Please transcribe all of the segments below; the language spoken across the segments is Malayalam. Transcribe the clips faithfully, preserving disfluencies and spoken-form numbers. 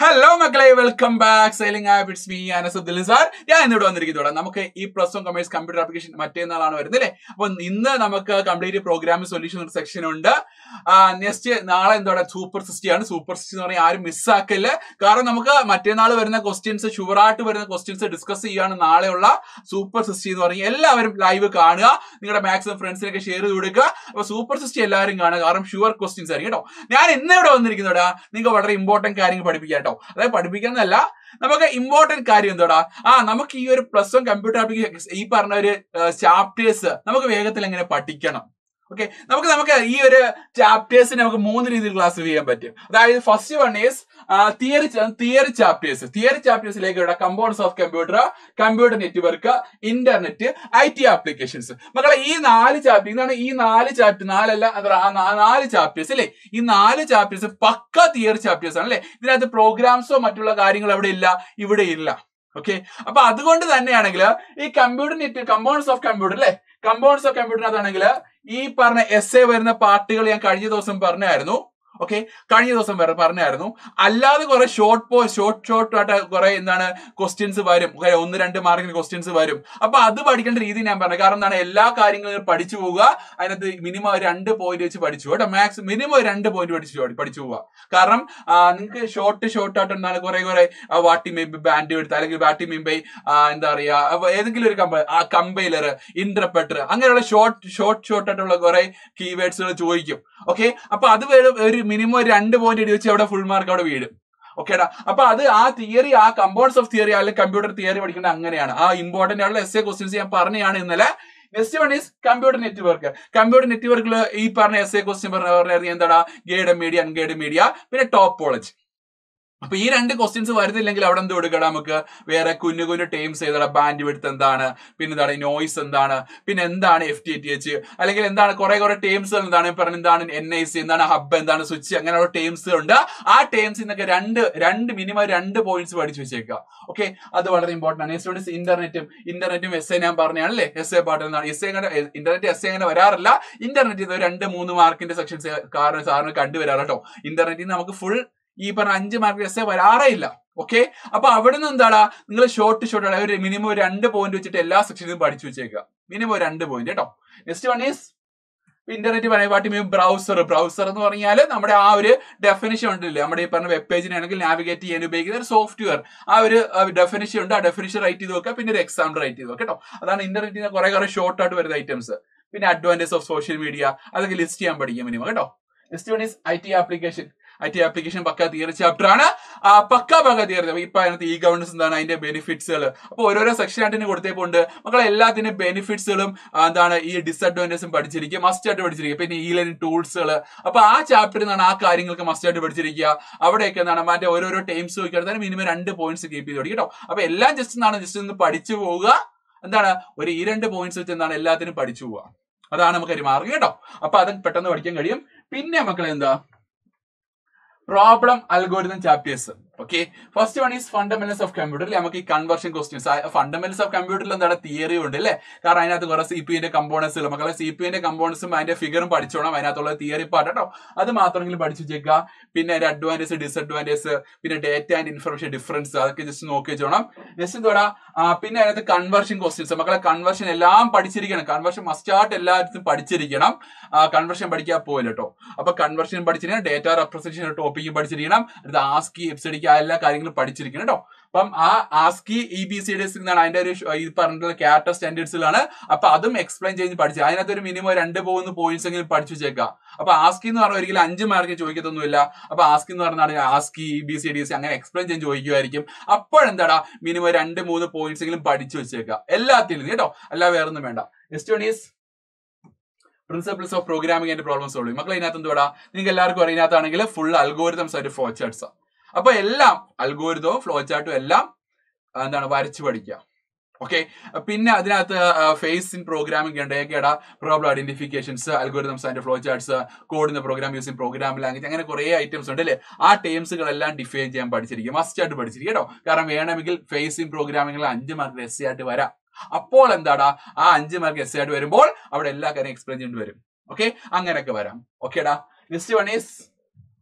ഹലോ മക്കളെ, welcome back. Sailing app, it's me Anasuddin sir. ഞാൻ ഇന്നിവിടെ വന്നിരിക്കുന്നതോടെ നമുക്ക് ഈ plus one commerce computer application മറ്റേന്നാളാണ് വരുന്നത് അല്ലേ. അപ്പൊ ഇന്ന് നമുക്ക് കംപ്ലീറ്റ് പ്രോഗ്രാമിംഗ് സൊല്യൂഷൻ ഒരു സെക്ഷൻ ഉണ്ട്. നെക്സ്റ്റ് നാളെ എന്തോടെ സൂപ്പർ സിസ്റ്റി ആണ്. സൂപ്പർ സിസ്റ്റി എന്ന് പറഞ്ഞാൽ ആരും മിസ്സാക്കില്ല. കാരണം നമുക്ക് മറ്റേനാൾ വരുന്ന ക്വസ്റ്റ്യൻസ്, ഷുവറായിട്ട് വരുന്ന ക്വസ്റ്റ്യൻസ് ഡിസ്കസ് ചെയ്യാണ് നാളെയുള്ള സൂപ്പർ സിസ്റ്റി എന്ന് പറഞ്ഞാൽ. എല്ലാവരും ലൈവ് കാണുക, നിങ്ങളുടെ മാക്സിമം ഫ്രണ്ട്സിനൊക്കെ ഷെയർ ചെയ്ത് കൊടുക്കുക. അപ്പൊ സൂപ്പർ സിസ്റ്റി എല്ലാവരും കാണുക, കാരണം ഷുവർ ക്വസ്റ്റ്യൻസ് ആയിരിക്കും കേട്ടോ. ഞാൻ ഇന്ന് ഇവിടെ വന്നിരിക്കുന്നതോടാ നിങ്ങൾക്ക് വളരെ ഇമ്പോർട്ടന്റ് കാര്യങ്ങൾ പഠിപ്പിക്കാം കേട്ടോ. അതായത് പഠിപ്പിക്കുന്നതല്ല, നമുക്ക് ഇമ്പോർട്ടന്റ് കാര്യം എന്തോടാ, ആ നമുക്ക് ഈ ഒരു പ്ലസ് വൺ കമ്പ്യൂട്ടർ ആപ്ലിക്കേഷൻ ഈ പറഞ്ഞ ഒരു ചാപ്റ്റേഴ്സ് നമുക്ക് വേഗത്തിൽ എങ്ങനെ പഠിക്കണം. ഓക്കെ, നമുക്ക് നമുക്ക് ഈ ഒരു ചാപ്റ്റേഴ്സിന് നമുക്ക് മൂന്ന് രീതിയിൽ ക്ലാസ് ചെയ്യാൻ പറ്റും. അതായത് first one is theory theory chapters. Theory ചാപ്റ്റേഴ്സിലേക്ക് ഇവിടെ components of computer, computer network, internet, I T applications. മക്കളെ ഈ നാല് ചാപ്റ്റർ, ഇതാണ് ഈ നാല് ചാപ്റ്റർ, നാലല്ല നാല് ചാപ്റ്റേഴ്സ് അല്ലേ. ഈ നാല് ചാപ്റ്റേഴ്സ് പക്ക തിയറി ചാപ്റ്റേഴ്സ് ആണ് അല്ലെ. ഇതിനകത്ത് പ്രോഗ്രാംസോ മറ്റുള്ള കാര്യങ്ങൾ അവിടെ ഇല്ല, ഇവിടെ ഇല്ല. ഓക്കെ, അപ്പൊ അതുകൊണ്ട് തന്നെയാണെങ്കിൽ ഈ computer net components of computer അല്ലെ, കമ്പോണൻസ് ഓഫ് കമ്പ്യൂട്ടറിനകത്താണെങ്കിൽ ഈ പറഞ്ഞ എസ് എ വരുന്ന പാർട്ടുകൾ ഞാൻ കഴിഞ്ഞ ദിവസം പറഞ്ഞായിരുന്നു. ഓക്കെ, കഴിഞ്ഞ ദിവസം വരെ പറഞ്ഞായിരുന്നു. അല്ലാതെ കുറെ ഷോർട്ട് പോ ഷോർട്ട് ഷോർട്ട് ആയിട്ട് കുറെ എന്താണ് ക്വസ്റ്റ്യൻസ് വരും, ഒന്ന് രണ്ട് മാർക്കിന് ക്വസ്റ്റ്യൻസ് വരും. അപ്പൊ അത് പഠിക്കേണ്ട രീതി ഞാൻ പറഞ്ഞു. കാരണം എന്താണ്, എല്ലാ കാര്യങ്ങളും പഠിച്ചു പോവുക. അതിനകത്ത് മിനിമം രണ്ട് പോയിന്റ് വെച്ച് പഠിച്ചു കേട്ടോ. മാക്സ് മിനിമം രണ്ട് പോയിന്റ് പഠിച്ചു പഠിച്ചു പോവുക. കാരണം നിങ്ങൾക്ക് ഷോർട്ട് ഷോർട്ട് ആയിട്ട് എന്താണ് കുറെ കുറെ വാട്ടി മെമ്പ് ബാൻഡ് എടുത്ത്, അല്ലെങ്കിൽ വാട്ടി മെമ്പൈ എന്താ പറയാ, ഏതെങ്കിലും ഒരു കമ്പ കമ്പൈലർ, ഇന്റർപ്രറ്റർ, അങ്ങനെയുള്ള ഷോർട്ട് ഷോർട്ട് ഷോർട്ട് ആയിട്ടുള്ള കുറെ കീവേഡ്സുകൾ ചോദിക്കും. ഓക്കെ, അപ്പൊ അത് ഒരു മിനിമം രണ്ട് പോയിന്റ് എഴുതി വെച്ച് അവിടെ ഫുൾ മാർക്ക് അവിടെ വീഴും. ഓക്കേടാ, അപ്പൊ അത് ആ തിയറി, ആ കമ്പോണൻസ് ഓഫ് തിയറി അല്ലെങ്കിൽ കമ്പ്യൂട്ടർ തിയറി പഠിക്കേണ്ടത് അങ്ങനെയാണ്. ആ ഇമ്പോർട്ടന്റ് ആയിട്ടുള്ള എസ് എ ക്വസ്റ്റ്യൻസ് ഞാൻ പറഞ്ഞതാണ് ഇന്നലെ. Next one is computer network. Computer നെറ്റ്വർക്കിൽ ഈ പറഞ്ഞ എസ് എ ക്വസ്റ്റ്യൻ പറഞ്ഞ പറഞ്ഞാൽ എന്താടാ, ഗൈഡ് മീഡിയ, അൺഗൈഡ് മീഡിയ, പിന്നെ ടോപ്പോളജി. അപ്പൊ ഈ രണ്ട് ക്വസ്റ്റ്യൻസ് വരുന്നില്ലെങ്കിൽ അവിടെ എന്ത് കൊടുക്കണം, നമുക്ക് വേറെ കുഞ്ഞു കുഞ്ഞു ടേംസ് ചെയ്തടാ. ബാൻഡ് വിഡ്ത്ത് എന്താണ്, പിന്നെ എന്താണ് നോയ്സ് എന്താണ്, പിന്നെ എന്താണ് എഫ് ടി ടി എച്ച്, അല്ലെങ്കിൽ എന്താണ് കുറെ കുറെ ടേംസ് എന്താണ് പറഞ്ഞ, എന്താണ് എൻ ഐ സി, എന്താണ് ഹബ്, എന്താണ് സ്വിച്ച്, അങ്ങനെയുള്ള ടേംസ് ഉണ്ട്. ആ ടേംസിൽ നിന്നൊക്കെ രണ്ട് രണ്ട് മിനിമം രണ്ട് പോയിന്റ്സ് പഠിച്ചു വെച്ചേക്കുക. ഓക്കെ, അത് വളരെ ഇമ്പോർട്ടന്റ് ആണ്. നെക്സ്റ്റ് ഇന്റർനെറ്റും ഇന്റർനെറ്റും എസ് എ ഞാൻ പറഞ്ഞാണല്ലേ, എസ് എ പാർട്ട് എന്താണ്, S A internet S A അങ്ങനെ വരാറില്ല. ഇന്റർനെറ്റ് രണ്ട് മൂന്ന് മാർക്കിന്റെ സെക്ഷൻസ് കാരണം സാറിന് കണ്ടുവരാറ് കേട്ടോ. ഇന്റർനെറ്റിൽ നമുക്ക് ഫുൾ ഈ പറഞ്ഞ അഞ്ച് മാർക്ക് എസ് എ വരാറേ ഇല്ല. ഓക്കെ, അപ്പൊ അവിടെ നിന്ന് എന്താടാ, നിങ്ങൾ ഷോർട്ട് ഷോർട്ട് ഒരു മിനിമം രണ്ട് പോയിന്റ് വെച്ചിട്ട് എല്ലാ സെക്ഷനിലും പഠിച്ചു വെച്ചേക്കുക. മിനിമം രണ്ട് പോയിന്റ് കേട്ടോ. നെക്സ്റ്റ് വൺ ഈസ് ഇന്റർനെറ്റ് പറയുമ്പോൾ ബ്രൗസർ. ബ്രൗസർ എന്ന് പറഞ്ഞാൽ നമ്മുടെ ആ ഒരു ഡെഫിനിഷൻ ഉണ്ടല്ലേ, നമ്മുടെ ഈ പറഞ്ഞ വെബ് പേജിനാണെങ്കിൽ നാവിഗേറ്റ് ചെയ്യാൻ ഉപയോഗിക്കുന്ന ഒരു സോഫ്റ്റ്വെയർ. ആ ഒരു ഡെഫിനിഷൻ ഉണ്ട്. ആ ഡെഫിനിഷൻ റൈറ്റ് ചെയ്ത് നോക്കുക, പിന്നെ ഒരു എക്സാം റൈറ്റ് ചെയ്ത് നോക്കുക കേട്ടോ. അതാണ് ഇന്റർനെറ്റിന് കുറെ കുറെ ഷോർട്ട് ആയിട്ട് വരുന്ന ഐറ്റംസ്. പിന്നെ അഡ്വാൻറ്റേജ് ഓഫ് സോഷ്യൽ മീഡിയ, അതൊക്കെ ലിസ്റ്റ് ചെയ്യാൻ പഠിക്കാം മിനിമം കേട്ടോ. Next one is I T application. I T application പക്ക തിയറി ചാപ്റ്റർ ആണ്. പക്ക പക്ക തിയറി. ഇപ്പൊ അതിനകത്ത് ഈ ഗവർണൻസ് എന്താണ്, അതിന്റെ ബെനിഫിറ്റ്സുകൾ. അപ്പൊ ഓരോരോ സെക്ഷൻ ആയിട്ട് കൊടുത്തേപ്പോണ്ട് മക്കളെ എല്ലാത്തിനും ബെനിഫിറ്റ്സുകളും എന്താണ് ഈ ഡിസഡ്വാൻറ്റേജും പഠിച്ചിരിക്കുക, മസ്റ്റ് ആയിട്ട് പഠിച്ചിരിക്കുക. പിന്നെ ഈ ലേണിംഗ് ടൂൾസുകൾ. അപ്പൊ ആ ചാപ്റ്ററിൽ നിന്നാണ് ആ കാര്യങ്ങൾക്ക് മസ്റ്റ് ആയിട്ട് പഠിച്ചിരിക്കുക. അവിടെയൊക്കെ എന്താണ് മറ്റേ ഓരോരോ ടൈംസ് നോക്കിയാൽ മിനിമം രണ്ട് പോയിന്റ്സ് കീപ്പ് ചെയ്ത് പഠിക്കും കേട്ടോ. അപ്പൊ എല്ലാം ജസ്റ്റ് എന്താണ് ജസ്റ്റ് ഒന്ന് പഠിച്ചു പോവുക. എന്താണ് ഒരു ഈ രണ്ട് പോയിന്റ്സ് വെച്ച് എന്താണ് എല്ലാത്തിനും പഠിച്ചു പോവുക. അതാണ് നമുക്ക് ഒരു മാർഗം കേട്ടോ. അപ്പൊ അത് പെട്ടെന്ന് പഠിക്കാൻ കഴിയും. പിന്നെ മക്കളെ എന്താ, problem algorithm chapters. Okay, first one is fundamentals of കമ്പ്യൂട്ടറിൽ നമുക്ക് ഈ കൺവേർഷൻ ക്വസ്റ്റ്യൻസ്. ഫണ്ടമെന്റൽസ് ഓഫ് കമ്പ്യൂട്ടറിൽ എന്താണ് തിയറി ഉണ്ട് അല്ലേ. കാരണം അതിനകത്ത് കുറെ സി പി ന്റെ കമ്പോണൻസുകൾ. മക്കളെ സി പി ന്റെ കമ്പോണൻസും അതിന്റെ ഫിഗറും പഠിച്ചോണം. അതിനകത്തുള്ള തിയറി പാർട്ട് കേട്ടോ. അത് മാത്രമെങ്കിലും പഠിച്ചു വെച്ചേക്കുക. പിന്നെ അതിന്റെ അഡ്വാൻറ്റേജ്, ഡിസഡ്വാൻറ്റേജ്, പിന്നെ ഡേറ്റ ആൻഡ് ഇൻഫർമേഷൻ ഡിഫറൻസ്, അതൊക്കെ ജസ്റ്റ് നോക്കി വെച്ചോണം. ജസ്റ്റ് എന്തോടാ, പിന്നെ അതിനകത്ത് കൺവേർഷൻ ക്വസ്റ്റ്യൻസ്. മക്കളെ കൺവേർഷൻ എല്ലാം പഠിച്ചിരിക്കണം. കൺവേർഷൻ മസ്റ്റ് ആയിട്ട് എല്ലായിടത്തും പഠിച്ചിരിക്കണം. കൺവേർഷൻ പഠിക്കാൻ പോയില്ല കേട്ടോ. അപ്പൊ കൺവേർഷൻ പഠിച്ചിരിക്കണം, ഡേറ്റ റെപ്രസെന്റേഷൻ ടോപ്പിക്കും പഠിച്ചിരിക്കണം, അടുത്ത ആസ്കി, എഫ്സിഡിക്ക് എല്ലാ കാര്യങ്ങളും പഠിച്ചിരിക്കണം കേട്ടോ. അപ്പം ആ ASCII E B C D S എന്നാണ് അതിന്റെ ഒരു ഈ പറഞ്ഞിട്ടുള്ള ക്യാരക്ടർ സ്റ്റാൻഡേർഡ്സിലാണ്. അപ്പൊ അതും എക്സ്പ്ലെയിൻ ചെയ്ത് പഠിച്ചു. അതിനകത്ത് ഒരു മിനിമം രണ്ട് പോകുന്ന പോയിന്റ്സ് എങ്കിലും പഠിച്ചു വെച്ചേക്കാം. അപ്പൊ ആസ്കി എന്ന് പറഞ്ഞാൽ ഒരിക്കലും അഞ്ച് മാർക്ക് ചോദിക്കത്തൊന്നുമില്ല. അപ്പൊ ആസ്കി എന്ന് പറഞ്ഞാൽ ASCII E B C D S അങ്ങനെ എക്സ്പ്ലെയിൻ ചെയ്ത് ചോദിക്കുമായിരിക്കും. അപ്പോഴെന്താടാ മിനിമം രണ്ട് മൂന്ന് പോയിന്റ്സ് എങ്കിലും പഠിച്ചു വെച്ചേക്കാം എല്ലാത്തിലും കേട്ടോ. അല്ല വേറൊന്നും വേണ്ട. Next one is principles of programming and problem solving. മക്കളെ ഇതിനകത്ത് എന്തുവാ, നിങ്ങൾക്ക് എല്ലാവർക്കും അറിയാം. ഇതിനകത്താണെങ്കിൽ ഫുൾ അൽഗോരിതംസ് ആയിട്ട് ഫ്ലോ ചാർട്ട്സ്. അപ്പൊ എല്ലാം അൽഗോരിതവും ഫ്ലോ ചാർട്ടും എല്ലാം എന്താണ് വരച്ചു പഠിക്കുക. ഓക്കെ, പിന്നെ അതിനകത്ത് ഫേസ് ഇൻ പ്രോഗ്രാമിംഗ് ഉണ്ട്. ഏകേടാ problem identifications, algorithms and flow charts, code in program using program language, അങ്ങനെ കുറെ ഐറ്റംസ് ഉണ്ട് അല്ലേ. ആ ടേംസുകളെല്ലാം ഡിഫൈൻ ചെയ്യാൻ പഠിച്ചിരിക്കും. മസ്റ്റ് ആയിട്ട് പഠിച്ചിരിക്കും കേട്ടോ. കാരണം വേണമെങ്കിൽ ഫേസ് ഇൻ പ്രോഗ്രാമിംഗിൽ അഞ്ച് മാർക്ക് എസ് ആയിട്ട് വരാം. അപ്പോൾ എന്താടാ, ആ അഞ്ച് മാർക്ക് എസ് ആയിട്ട് വരുമ്പോൾ അവിടെ എല്ലാ കാര്യം എക്സ്പ്ലെയിൻ ചെയ്യേണ്ടി വരും. ഓക്കെ, അങ്ങനെയൊക്കെ വരാം. ഓക്കേടാ. നെക്സ്റ്റ് വൺ ഈസ്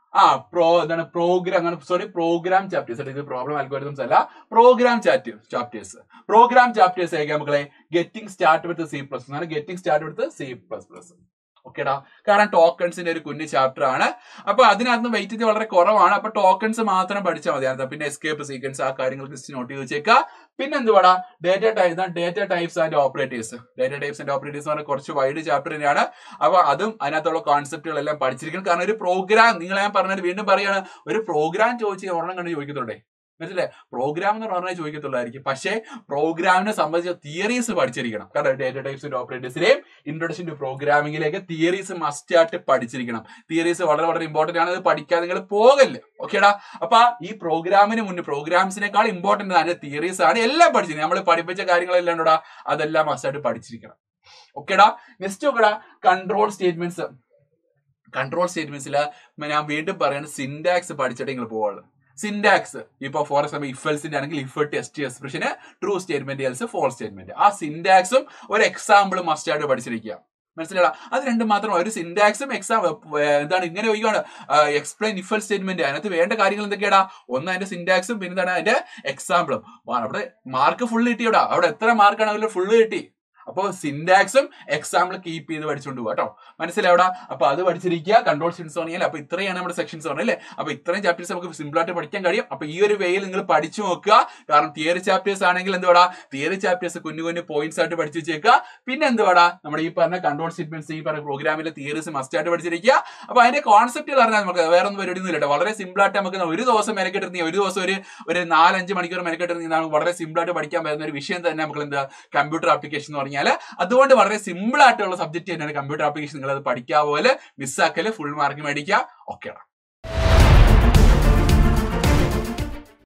ആ പ്രോ എന്താണ് പ്രോഗ്രാം സോറി പ്രോഗ്രാം ചാപ്റ്റേഴ്സ്. ഇത് പ്രോബ്ലം അൽഗോരിതംസ് അല്ല, പ്രോഗ്രാം ചാപ്റ്റേഴ്സ്. പ്രോഗ്രാം ചാപ്റ്റേഴ്സ് ആയിരിക്കും മക്കളെ getting start with C plus എന്നാണ് getting start with C plus plus. ഓക്കേടാ, കാരണം ടോക്കൺസിന്റെ ഒരു കുഞ്ഞു ചാപ്റ്റർ ആണ്. അപ്പൊ അതിനകത്ത് വെയിറ്റേജ് വളരെ കുറവാണ്. അപ്പൊ ടോക്കൺസ് മാത്രം പഠിച്ചാൽ മതി. പിന്നെ എസ്കേപ്പ് സീക്വൻസ് ആ കാര്യങ്ങൾ ജസ്റ്റ് നോട്ട് ചെയ്ത് വെച്ചേക്കുക. പിന്നെ എന്തുവാടാ data type data types and operators. Data types and operators എന്ന് പറഞ്ഞാൽ കുറച്ച് വൈഡ് ചാപ്റ്റർ തന്നെയാണ്. അപ്പൊ അതും അതിനകത്തുള്ള കോൺസെപ്റ്റുകളെല്ലാം പഠിച്ചിരിക്കണം. കാരണം ഒരു പ്രോഗ്രാം നിങ്ങൾ ഞാൻ പറഞ്ഞത് വീണ്ടും പറയാണ്, ഒരു പ്രോഗ്രാം ചോദിച്ച് ഒരെണ്ണം കണ്ട് ചോദിക്കത്തുണ്ടേ, മനസ്സിലെ പ്രോഗ്രാം എന്ന് പറഞ്ഞാൽ ചോദിക്കത്തുള്ളായിരിക്കും. പക്ഷേ പ്രോഗ്രാമിനെ സംബന്ധിച്ച തിയറീസ് പഠിച്ചിരിക്കണം. കാരണം ഡേറ്റ ടൈപ്സ് ആൻഡ് ഓപ്പറേറ്റേഴ്സിലെയും ഇൻട്രൊഡക്ഷൻ ടു പ്രോഗ്രാമിംഗിലേക്ക് തിയറീസ് മസ്റ്റ് ആയിട്ട് പഠിച്ചിരിക്കണം. തിയറീസ് വളരെ വളരെ ഇമ്പോർട്ടന്റ് ആണ്. അത് പഠിക്കാതെ നിങ്ങൾ പോകല്ലേ. ഓക്കേടാ, അപ്പൊ ഈ പ്രോഗ്രാമിന് മുന്നേ പ്രോഗ്രാംസിനേക്കാൾ ഇമ്പോർട്ടന്റ് ആണ് തിയറീസ് ആണ്. എല്ലാം പഠിച്ചിരിക്കണം. നമ്മൾ പഠിപ്പിച്ച കാര്യങ്ങളെല്ലാം ഉണ്ടോടാ, അതെല്ലാം മസ്റ്റ് ആയിട്ട് പഠിച്ചിരിക്കണം. ഓക്കേടാ, നെക്സ്റ്റ് നോക്കടാ കൺട്രോൾ സ്റ്റേറ്റ്മെന്റ്സ്. കൺട്രോൾ സ്റ്റേറ്റ്മെന്റ്സിൽ ഞാൻ വീണ്ടും പറയുന്നത് സിൻടാക്സ് പഠിച്ചിട്ട് നിങ്ങൾ പോവുള്ളൂ. സിൻടാക്സ് ഇപ്പൊ ഫോർ എക്സാമ്പിൾ ഇഫ് എൽസിന്റെ ആണെങ്കിൽ ഇഫ് ടെസ്റ്റ് എക്സ്പ്രഷന് true statement else false statement. ആ സിൻടാക്സും ഒരു എക്സാമ്പിളും മസ്റ്റ് ആയിട്ട് പഠിച്ചിരിക്കുക. മനസ്സിലാ, അത് രണ്ടും മാത്രം. ഒരു സിൻടാക്സും എക്സാം എന്താണ് ഇങ്ങനെ ചോദിക്കുകയാണ് എക്സ്പ്ലെയിൻ ഇഫ് എൽസ് സ്റ്റേറ്റ്മെന്റ്. അതിനകത്ത് വേണ്ട കാര്യങ്ങൾ എന്തൊക്കെയാടാ, ഒന്ന് അതിന്റെ സിൻടാക്സും പിന്നെ എന്താണ് അതിന്റെ എക്സാമ്പിളും. അവിടെ മാർക്ക് ഫുള്ള് കിട്ടിയോടാ, അവിടെ എത്ര മാർക്കാണ് അതിൽ ഫുള്ള് കിട്ടി. അപ്പോൾ സിൻടാക്സും എക്സാമ്പിൾ കീപ്പ് ചെയ്ത് പഠിച്ചുകൊണ്ട് പോകാം കേട്ടോ. മനസ്സിലാവടാ, അപ്പൊ അത് പഠിച്ചിരിക്കുക. കൺട്രോൾ സ്റ്റേറ്റ്മെന്റ്സ് പറഞ്ഞാൽ അപ്പൊ ഇത്രയാണ് നമ്മുടെ സെക്ഷൻസ് പറഞ്ഞല്ലേ. അപ്പൊ ഇത്രയും ചാപ്റ്റേഴ്സ് നമുക്ക് സിമ്പിൾ ആയിട്ട് പഠിക്കാൻ കഴിയും. അപ്പൊ ഈ ഒരു വേയിൽ നിങ്ങൾ പഠിച്ചു നോക്കുക. കാരണം തിയറി ചാപ്റ്റേഴ്സ് ആണെങ്കിൽ എന്തുവാടാ, തിയറി ചാപ്റ്റേഴ്സ് കുഞ്ഞു കുഞ്ഞു പോയിന്റ്സ് ആയിട്ട് പഠിച്ചു വെച്ചേക്കുക. പിന്നെ എന്തുവാടാ, നമ്മുടെ ഈ പറഞ്ഞ കൺട്രോൾ സ്റ്റേറ്റ്മെന്റ്സ് ഈ പറഞ്ഞ പ്രോഗ്രാമിലെ തിയറീസ് മസ്റ്റ് ആയിട്ട് പഠിച്ചിരിക്കുക. അപ്പൊ അതിന്റെ കോൺസെപ്റ്റുകൾ അറിഞ്ഞാൽ നമുക്ക് വേറെ ഒന്നും പരിപാടി ഒന്നും ഇല്ല. വളരെ സിമ്പിൾ ആയിട്ട് നമുക്ക് ഒരു ദിവസം മെനക്കെട്ടിരുന്ന ഒരു ദിവസം ഒരു ഒരു നാലഞ്ച് മണിക്കൂർ മെനക്കെട്ടിരുന്ന നമുക്ക് വളരെ സിമ്പിൾ ആയിട്ട് പഠിക്കാൻ പറ്റുന്ന ഒരു വിഷയം തന്നെ നമുക്ക് എന്താ കമ്പ്യൂട്ടർ ആപ്ലിക്കേഷൻ എന്ന് പറഞ്ഞാൽ. അതുകൊണ്ട് വളരെ സിമ്പിൾ ആയിട്ടുള്ള സബ്ജക്ട് തന്നെയാണ് കമ്പ്യൂട്ടർ ആപ്ലിക്കേഷൻ. നിങ്ങൾ അത് പഠിക്കുക പോലെ മിസ്സാക്കല് ഫുൾ മാർക്ക് മേടിക്കുക. ഓക്കേടാ.